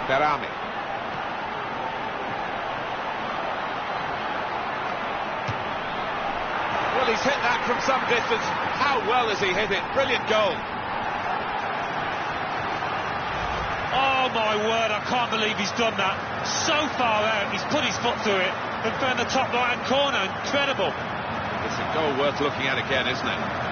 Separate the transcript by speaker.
Speaker 1: Berami. Well, he's hit that from some distance. How well has he hit it? Brilliant goal.
Speaker 2: Oh my word, I can't believe he's done that. So far out, he's put his foot through it and found the top right-hand corner. Incredible.
Speaker 1: It's a goal worth looking at again, isn't it?